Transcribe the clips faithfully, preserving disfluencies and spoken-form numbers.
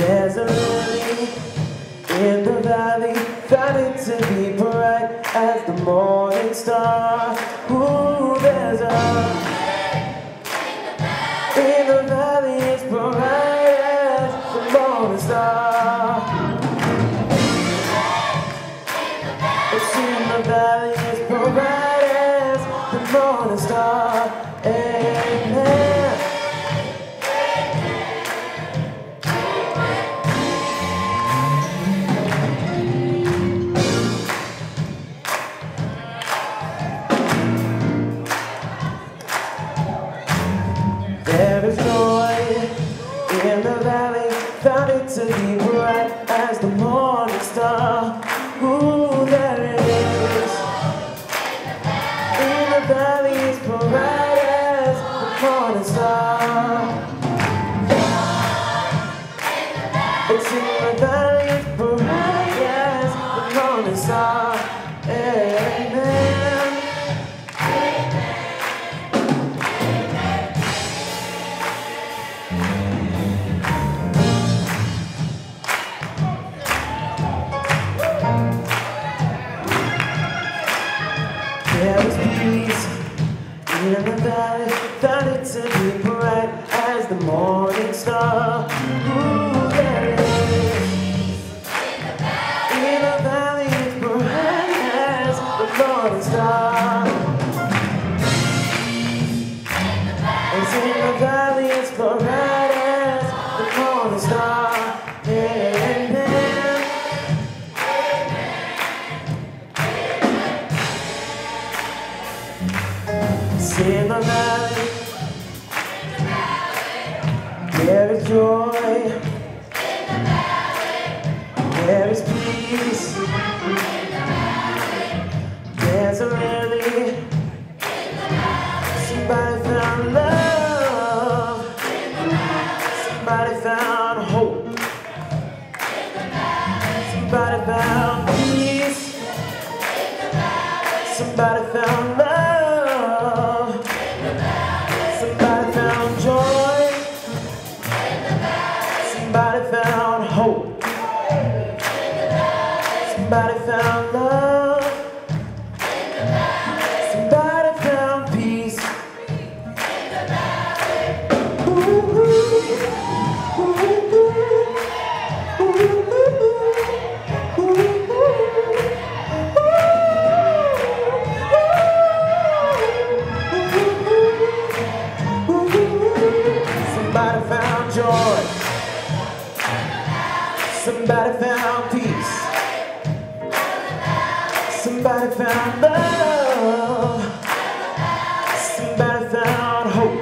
There's a lily in the valley, found it to be bright as the morning star. Ooh, there's a in the valley, it's bright as the morning star. It's in the valley, it's bright as the morning star. Amen. There is joy in the valley, found it to be bright as the morning star. Ooh, there it is. In the valley, it's bright as the morning star. It's in the valley, it's bright as the morning star. Amen. There was peace in the valley, found it to be bright as the morning star. Ooh, there it is. In the valley, it's bright as the morning star. It's in the valley, it's bright as the morning star. Amen. It's in the valley, there is joy, there is peace, there's a lily, somebody found love, somebody found hope, somebody found peace, somebody found love. Somebody found joy, somebody found hope, somebody found love, somebody found peace. Ooh, ooh, ooh, ooh, ooh, ooh, Somebody found joy, somebody found peace, somebody found love, somebody found hope.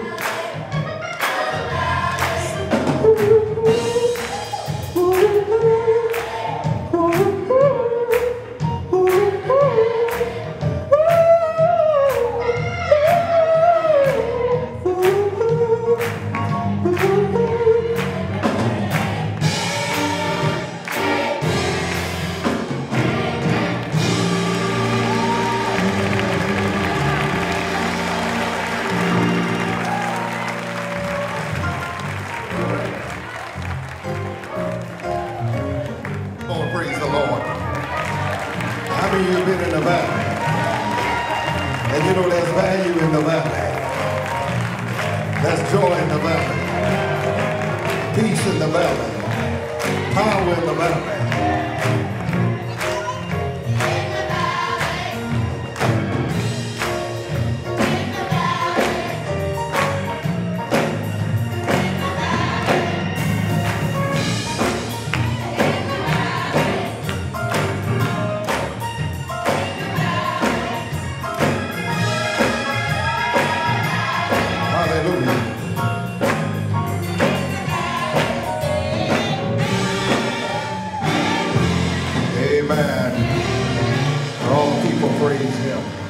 Praise the Lord. How many of you have been in the valley? And you know there's value in the valley. There's joy in the valley. Peace in the valley. Power in the valley. Amen. All people praise him.